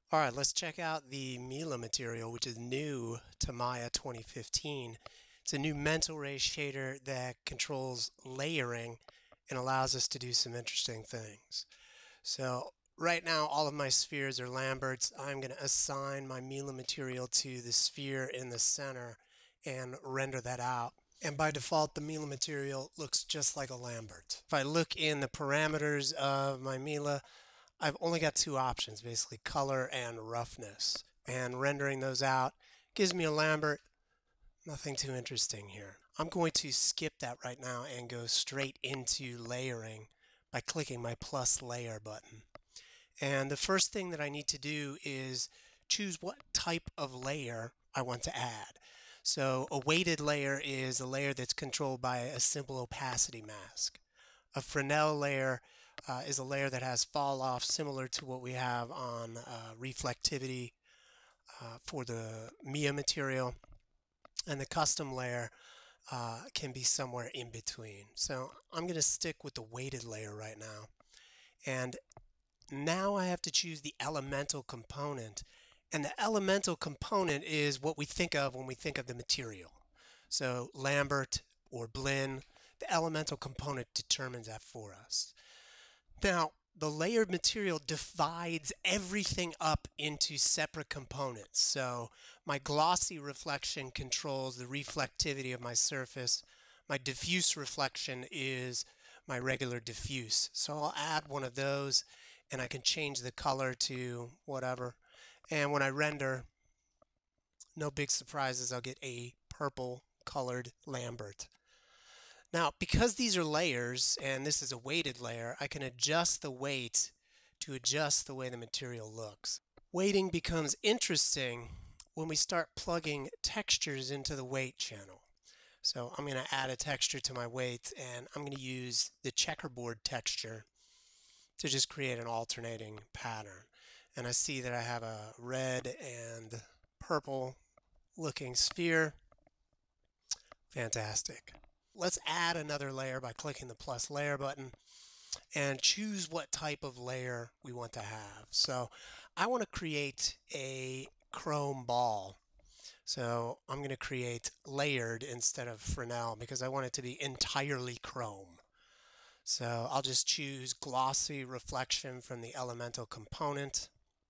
All right, let's check out the MILA material, which is new to Maya 2015. It's a new mental ray shader that controls layering and allows us to do some interesting things. So right now, all of my spheres are Lamberts. I'm going to assign my MILA material to the sphere in the center and render that out. And by default, the MILA material looks just like a Lambert. If I look in the parameters of my MILA, I've only got two options, basically color and roughness. And rendering those out gives me a Lambert. Nothing too interesting here. I'm going to skip that right now and go straight into layering by clicking my plus layer button. And the first thing that I need to do is choose what type of layer I want to add. So a weighted layer is a layer that's controlled by a simple opacity mask. A Fresnel layer is a layer that has fall off similar to what we have on reflectivity for the MIA material. And the custom layer can be somewhere in between. So I'm going to stick with the weighted layer right now. And now I have to choose the elemental component. And the elemental component is what we think of when we think of the material. So Lambert or Blinn, the elemental component determines that for us. Now, the layered material divides everything up into separate components. So my glossy reflection controls the reflectivity of my surface. My diffuse reflection is my regular diffuse. So I'll add one of those and I can change the color to whatever. And when I render, no big surprises, I'll get a purple colored Lambert. Now, because these are layers and this is a weighted layer, I can adjust the weight to adjust the way the material looks. Weighting becomes interesting when we start plugging textures into the weight channel. So I'm going to add a texture to my weight and I'm going to use the checkerboard texture to just create an alternating pattern. And I see that I have a red and purple looking sphere. Fantastic. Let's add another layer by clicking the plus layer button and choose what type of layer we want to have. So I want to create a chrome ball. So I'm going to create layered instead of Fresnel because I want it to be entirely chrome. So I'll just choose glossy reflection from the elemental component.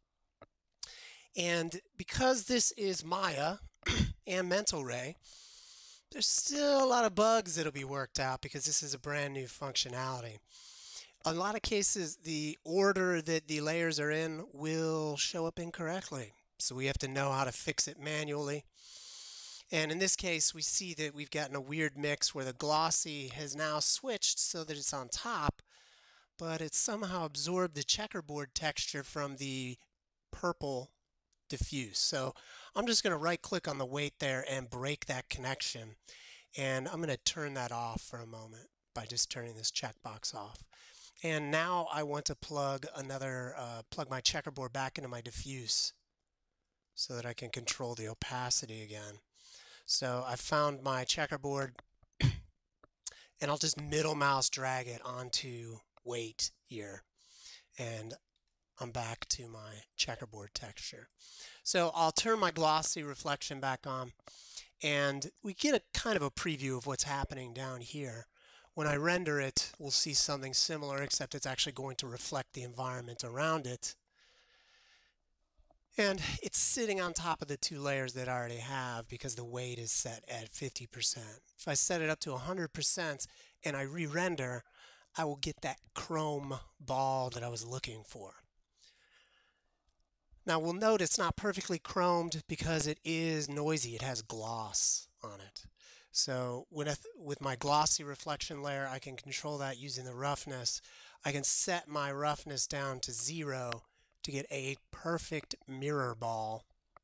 And because this is Maya and mental ray, there's still a lot of bugs that'll be worked out because this is a brand new functionality. In a lot of cases, the order that the layers are in will show up incorrectly. So we have to know how to fix it manually. And in this case, we see that we've gotten a weird mix where the glossy has now switched so that it's on top, but it's somehow absorbed the checkerboard texture from the purple diffuse. So I'm just going to right click on the weight there and break that connection. And I'm going to turn that off for a moment by just turning this checkbox off. And now I want to plug my checkerboard back into my diffuse so that I can control the opacity again. So I found my checkerboard and I'll just middle mouse drag it onto weight here. And I'm back to my checkerboard texture. So I'll turn my glossy reflection back on and we get a kind of a preview of what's happening down here. When I render it, we'll see something similar, except it's actually going to reflect the environment around it. And it's sitting on top of the two layers that I already have because the weight is set at 50%. If I set it up to 100% and I re-render, I will get that chrome ball that I was looking for. Now we'll note it's not perfectly chromed because it is noisy. It has gloss on it. So with my glossy reflection layer, I can control that using the roughness. I can set my roughness down to 0 to get a perfect mirror ball,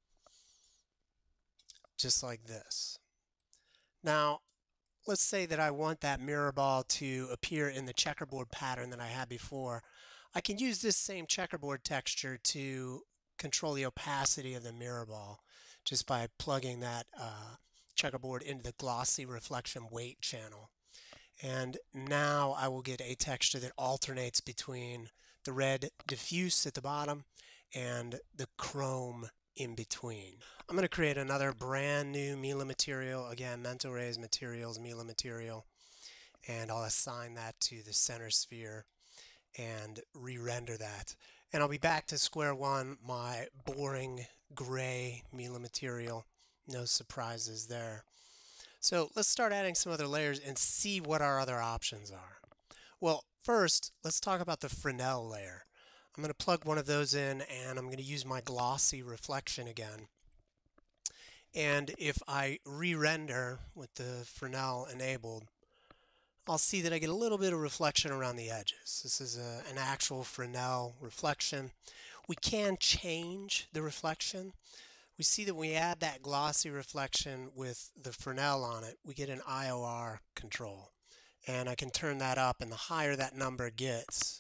just like this. Now, let's say that I want that mirror ball to appear in the checkerboard pattern that I had before. I can use this same checkerboard texture to control the opacity of the mirror ball just by plugging that checkerboard into the glossy reflection weight channel. And now I will get a texture that alternates between the red diffuse at the bottom and the chrome in between. I'm going to create another brand new MILA material, again, Mental Rays Materials MILA material, and I'll assign that to the center sphere and re-render that. And I'll be back to square one, my boring gray MILA material. No surprises there. So let's start adding some other layers and see what our other options are. Well, first, let's talk about the Fresnel layer. I'm going to plug one of those in, and I'm going to use my glossy reflection again. And if I re-render with the Fresnel enabled, I'll see that I get a little bit of reflection around the edges. This is an actual Fresnel reflection. We can change the reflection. We see that when we add that glossy reflection with the Fresnel on it, we get an IOR control. And I can turn that up, and the higher that number gets,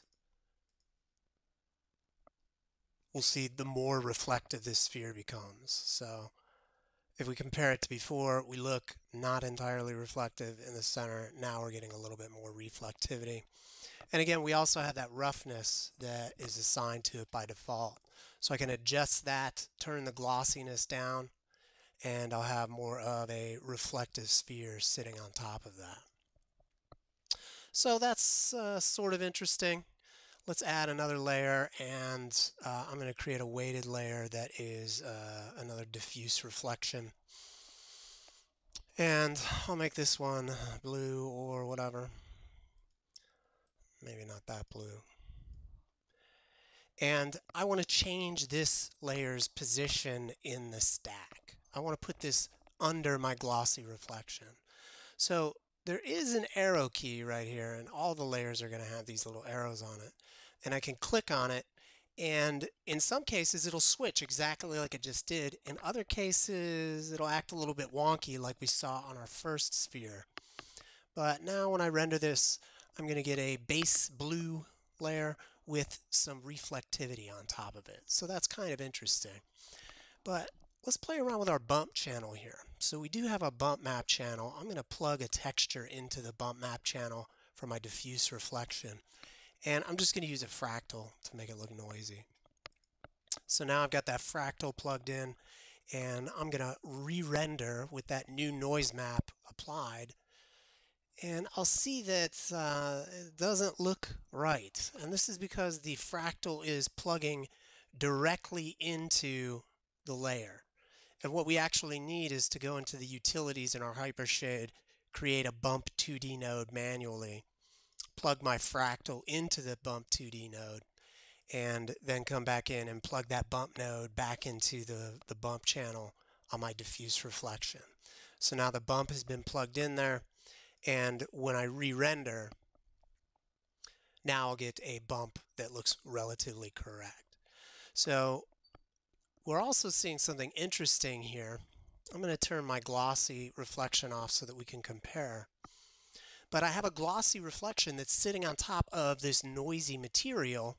we'll see the more reflective this sphere becomes. So if we compare it to before, we look not entirely reflective in the center. Now we're getting a little bit more reflectivity. And again, we also have that roughness that is assigned to it by default. So I can adjust that, turn the glossiness down, and I'll have more of a reflective sphere sitting on top of that. So that's sort of interesting. Let's add another layer, and I'm going to create a weighted layer that is another diffuse reflection. And I'll make this one blue or whatever. Maybe not that blue. And I want to change this layer's position in the stack. I want to put this under my glossy reflection. So there is an arrow key right here, and all the layers are going to have these little arrows on it. And I can click on it, and in some cases it'll switch exactly like it just did. In other cases it'll act a little bit wonky like we saw on our first sphere. But now when I render this, I'm going to get a base blue layer with some reflectivity on top of it. So that's kind of interesting. But let's play around with our bump channel here. So we do have a bump map channel. I'm going to plug a texture into the bump map channel for my diffuse reflection. And I'm just going to use a fractal to make it look noisy. So now I've got that fractal plugged in, and I'm going to re-render with that new noise map applied. And I'll see that it doesn't look right. And this is because the fractal is plugging directly into the layer. And what we actually need is to go into the utilities in our Hypershade, create a bump 2D node manually, plug my fractal into the bump 2D node, and then come back in and plug that bump node back into the bump channel on my diffuse reflection. So now the bump has been plugged in there, and when I re-render, now I'll get a bump that looks relatively correct. So we're also seeing something interesting here. I'm going to turn my glossy reflection off so that we can compare. But I have a glossy reflection that's sitting on top of this noisy material,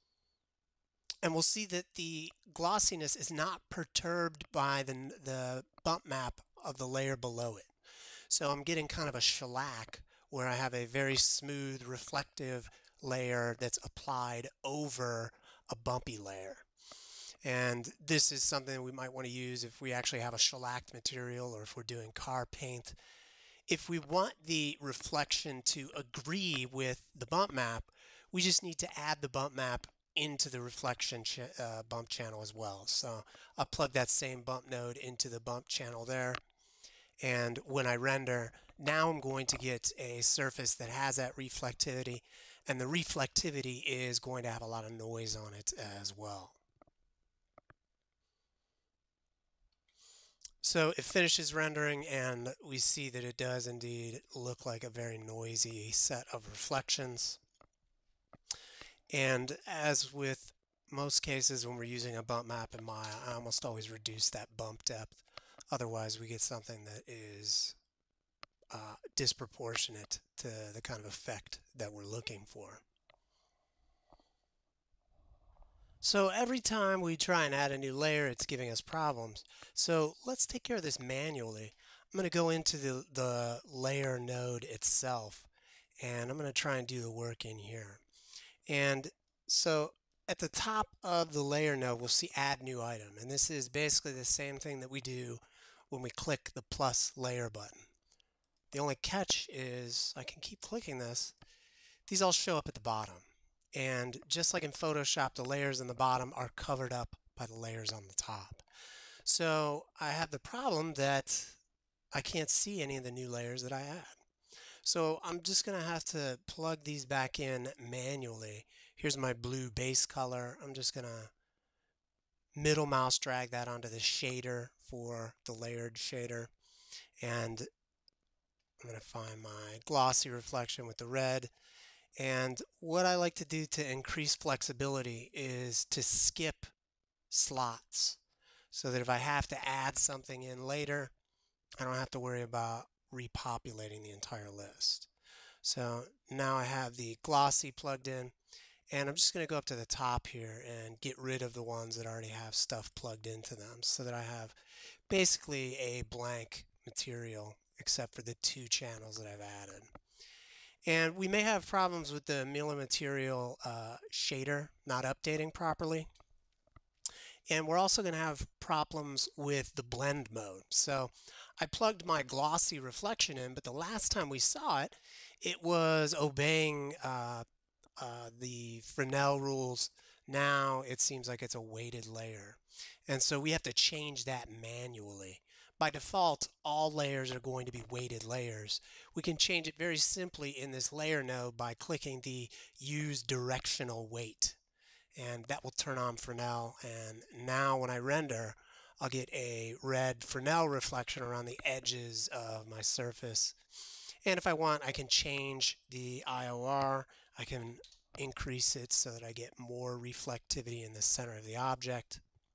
and we'll see that the glossiness is not perturbed by the bump map of the layer below it. So I'm getting kind of a shellac where I have a very smooth reflective layer that's applied over a bumpy layer. And this is something we might want to use if we actually have a shellacked material or if we're doing car paint. If we want the reflection to agree with the bump map, we just need to add the bump map into the reflection bump channel as well. So I'll plug that same bump node into the bump channel there. And when I render, now I'm going to get a surface that has that reflectivity, and the reflectivity is going to have a lot of noise on it as well. So it finishes rendering, and we see that it does indeed look like a very noisy set of reflections. And as with most cases when we're using a bump map in Maya, I almost always reduce that bump depth. Otherwise we get something that is disproportionate to the kind of effect that we're looking for. So every time we try and add a new layer, it's giving us problems. So let's take care of this manually. I'm going to go into the layer node itself, and I'm going to try and do the work in here. And so at the top of the layer node, we'll see Add New Item, and this is basically the same thing that we do when we click the plus layer button. The only catch is I can keep clicking this. These all show up at the bottom. And just like in Photoshop, the layers in the bottom are covered up by the layers on the top. So I have the problem that I can't see any of the new layers that I add. So I'm just going to have to plug these back in manually. Here's my blue base color. I'm just going to middle mouse drag that onto the shader for the layered shader. And I'm going to find my glossy reflection with the red. And what I like to do to increase flexibility is to skip slots so that if I have to add something in later, I don't have to worry about repopulating the entire list. So now I have the glossy plugged in, and I'm just going to go up to the top here and get rid of the ones that already have stuff plugged into them so that I have basically a blank material except for the 2 channels that I've added. And we may have problems with the MILA Material shader not updating properly. And we're also going to have problems with the blend mode. So I plugged my glossy reflection in, but the last time we saw it, it was obeying the Fresnel rules. Now it seems like it's a weighted layer. And so we have to change that manually. By default, all layers are going to be weighted layers. We can change it very simply in this layer node by clicking the Use Directional Weight. And that will turn on Fresnel. And now when I render, I'll get a red Fresnel reflection around the edges of my surface. And if I want, I can change the IOR. I can increase it so that I get more reflectivity in the center of the object.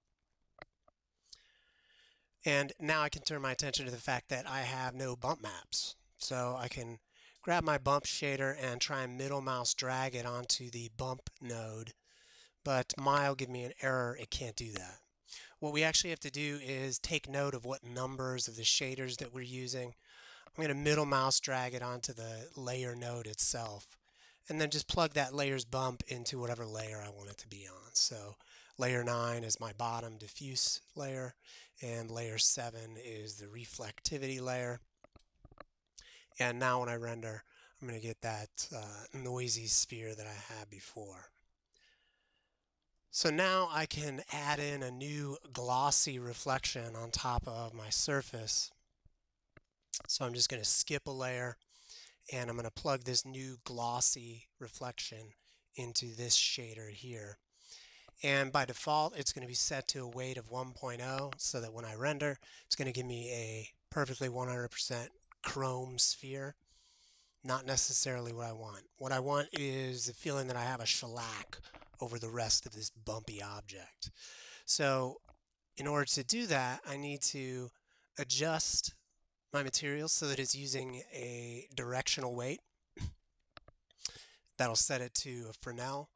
And now I can turn my attention to the fact that I have no bump maps. So I can grab my bump shader and try and middle mouse drag it onto the bump node. But Maya will give me an error. It can't do that. What we actually have to do is take note of what numbers of the shaders that we're using. I'm going to middle mouse drag it onto the layer node itself, and then just plug that layer's bump into whatever layer I want it to be on. So layer 9 is my bottom diffuse layer, and layer 7 is the reflectivity layer. And now when I render, I'm going to get that noisy sphere that I had before. So now I can add in a new glossy reflection on top of my surface. So I'm just going to skip a layer, and I'm going to plug this new glossy reflection into this shader here. And by default, it's going to be set to a weight of 1.0 so that when I render, it's going to give me a perfectly 100% chrome sphere. Not necessarily what I want. What I want is the feeling that I have a shellac over the rest of this bumpy object. So in order to do that, I need to adjust my material so that it's using a directional weight. That'll set it to a Fresnel.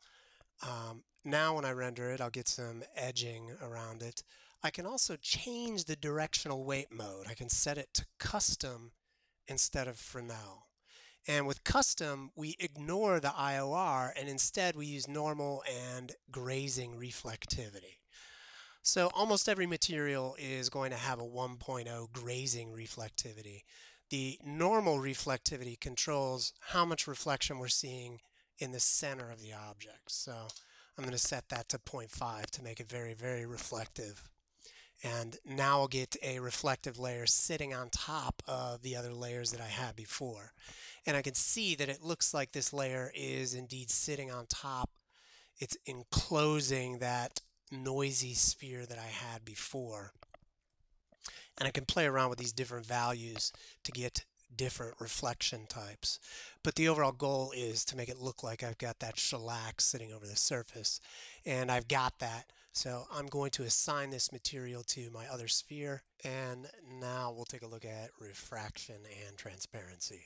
Now when I render it, I'll get some edging around it. I can also change the directional weight mode. I can set it to custom instead of Fresnel. And with custom, we ignore the IOR and instead we use normal and grazing reflectivity. So almost every material is going to have a 1.0 grazing reflectivity. The normal reflectivity controls how much reflection we're seeing in the center of the object. So I'm going to set that to 0.5 to make it very, very reflective. And now I'll get a reflective layer sitting on top of the other layers that I had before. And I can see that it looks like this layer is indeed sitting on top. It's enclosing that noisy sphere that I had before. And I can play around with these different values to get different reflection types. But the overall goal is to make it look like I've got that shellac sitting over the surface. And I've got that. So I'm going to assign this material to my other sphere. And now we'll take a look at refraction and transparency.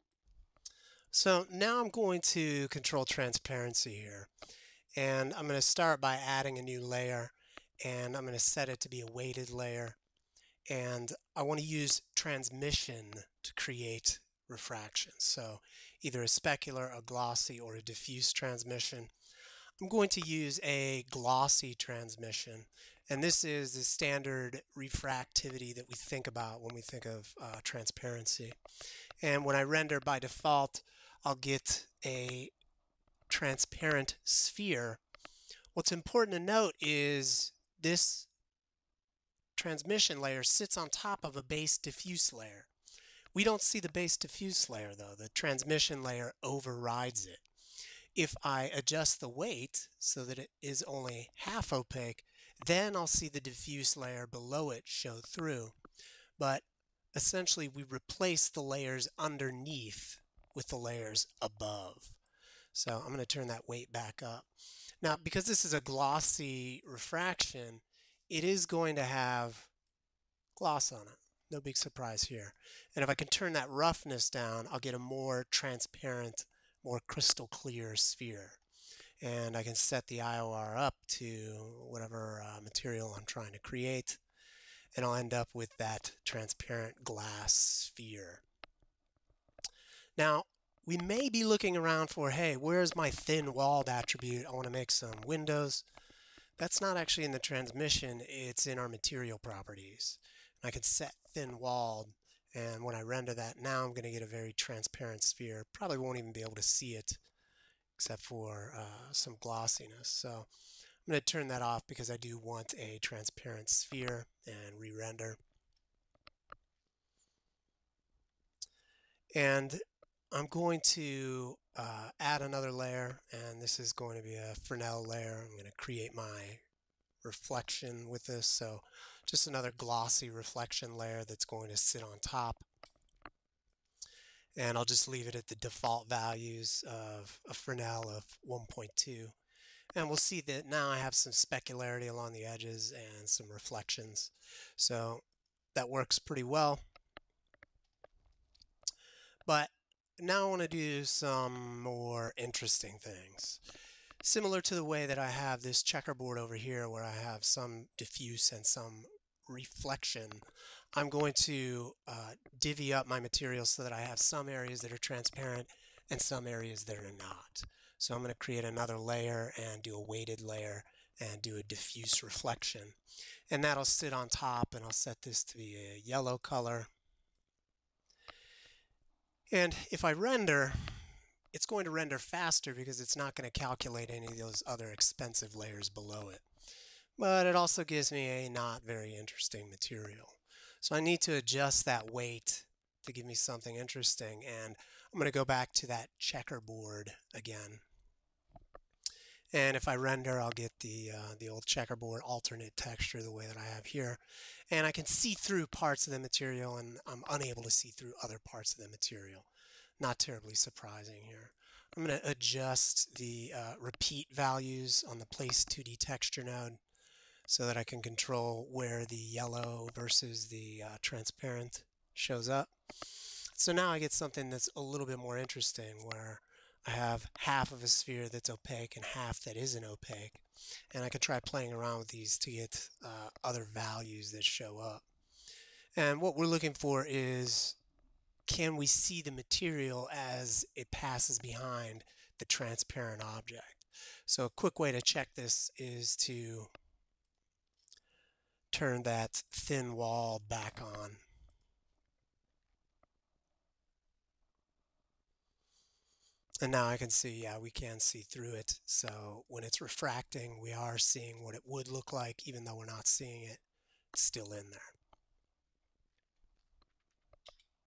So now I'm going to control transparency here. And I'm going to start by adding a new layer. And I'm going to set it to be a weighted layer. And I want to use transmission to create refraction. So either a specular, a glossy, or a diffuse transmission. I'm going to use a glossy transmission, and this is the standard refractivity that we think about when we think of transparency. And when I render by default, I'll get a transparent sphere. What's important to note is this transmission layer sits on top of a base diffuse layer. We don't see the base diffuse layer though. The transmission layer overrides it. If I adjust the weight so that it is only half opaque, then I'll see the diffuse layer below it show through. But essentially we replace the layers underneath with the layers above. So I'm going to turn that weight back up. Now, because this is a glossy refraction, it is going to have gloss on it. No big surprise here. And if I can turn that roughness down, I'll get a more transparent, more crystal clear sphere. And I can set the IOR up to whatever material I'm trying to create, and I'll end up with that transparent glass sphere. Now, we may be looking around for, hey, where's my thin-walled attribute? I want to make some windows. That's not actually in the transmission, it's in our material properties. And I can set thin-walled, and when I render that now, I'm going to get a very transparent sphere. Probably won't even be able to see it except for some glossiness. So I'm going to turn that off because I do want a transparent sphere, and re-render. And I'm going to add another layer, and this is going to be a Fresnel layer. I'm going to create my reflection with this, so just another glossy reflection layer that's going to sit on top. And I'll just leave it at the default values of a Fresnel of 1.2. And we'll see that now I have some specularity along the edges and some reflections. So that works pretty well. But now I want to do some more interesting things. Similar to the way that I have this checkerboard over here where I have some diffuse and some reflection, I'm going to divvy up my material so that I have some areas that are transparent and some areas that are not. So I'm going to create another layer and do a weighted layer and do a diffuse reflection. And that'll sit on top, and I'll set this to be a yellow color. And if I render, it's going to render faster because it's not going to calculate any of those other expensive layers below it. But it also gives me a not very interesting material. So I need to adjust that weight to give me something interesting. And I'm going to go back to that checkerboard again. And if I render, I'll get the old checkerboard alternate texture the way that I have here. And I can see through parts of the material, and I'm unable to see through other parts of the material. Not terribly surprising here. I'm going to adjust the repeat values on the Place 2D texture node so that I can control where the yellow versus the transparent shows up. So now I get something that's a little bit more interesting, where I have half of a sphere that's opaque and half that isn't opaque. And I can try playing around with these to get other values that show up. And what we're looking for is, can we see the material as it passes behind the transparent object? So a quick way to check this is to turn that thin wall back on. And now I can see, yeah, we can see through it. So when it's refracting, we are seeing what it would look like, even though we're not seeing it still in there.